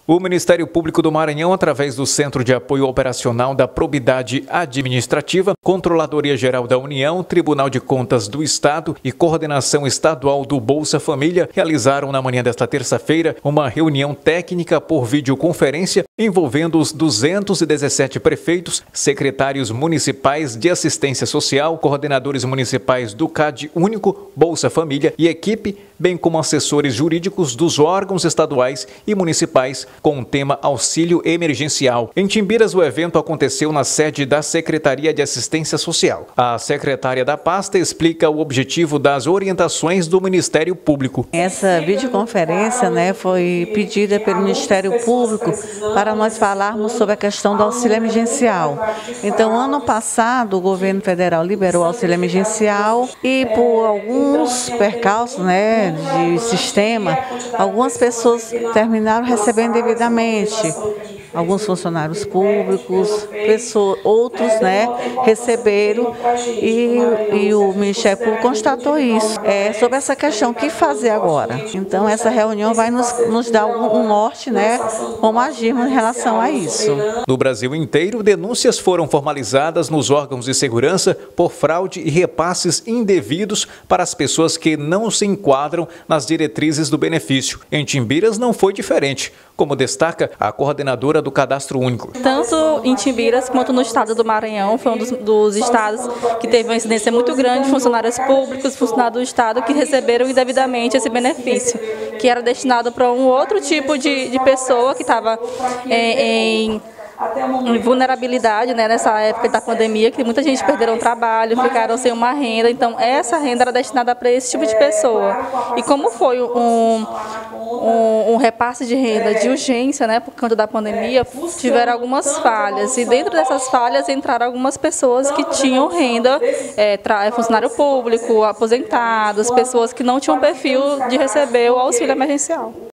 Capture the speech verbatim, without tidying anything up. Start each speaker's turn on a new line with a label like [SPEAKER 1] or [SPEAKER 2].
[SPEAKER 1] O Ministério Público do Maranhão, através do Centro de Apoio Operacional da Probidade Administrativa, Controladoria Geral da União, Tribunal de Contas do Estado e Coordenação Estadual do Bolsa Família, realizaram na manhã desta terça-feira uma reunião técnica por videoconferência envolvendo os duzentos e dezessete prefeitos, secretários municipais de assistência social, coordenadores municipais do C A D Único, Bolsa Família e equipe, bem como assessores jurídicos dos órgãos estaduais e municipais, com o tema Auxílio Emergencial. Em Timbiras, o evento aconteceu na sede da Secretaria de Assistência Social. A secretária da pasta explica o objetivo das orientações do Ministério Público.
[SPEAKER 2] Essa videoconferência, né, foi pedida pelo Ministério Público para nós falarmos sobre a questão do auxílio emergencial. Então, ano passado, o governo federal liberou o auxílio emergencial e, por alguns percalços, né, de sistema, algumas pessoas terminaram recebendo devidamente. Alguns funcionários públicos, pessoas, outros, né, receberam e, e o Ministério Público constatou isso. É sobre essa questão, o que fazer agora? Então, essa reunião vai nos, nos dar um, um norte, né, como agirmos em relação a isso.
[SPEAKER 1] No Brasil inteiro, denúncias foram formalizadas nos órgãos de segurança por fraude e repasses indevidos para as pessoas que não se enquadram nas diretrizes do benefício. Em Timbiras não foi diferente, como destaca a coordenadora do Cadastro Único.
[SPEAKER 3] Tanto em Timbiras quanto no estado do Maranhão, foi um dos, dos estados que teve uma incidência muito grande de funcionários públicos, funcionários do estado que receberam indevidamente esse benefício, que era destinado para um outro tipo de, de pessoa que estava é, em em vulnerabilidade, né, nessa época da pandemia, que muita gente perderam o trabalho, ficaram sem uma renda. Então, essa renda era destinada para esse tipo de pessoa. E como foi um, um, um repasse de renda de urgência, né, por conta da pandemia, tiveram algumas falhas. E dentro dessas falhas entraram algumas pessoas que tinham renda, é, funcionário público, aposentados, pessoas que não tinham perfil de receber o auxílio emergencial.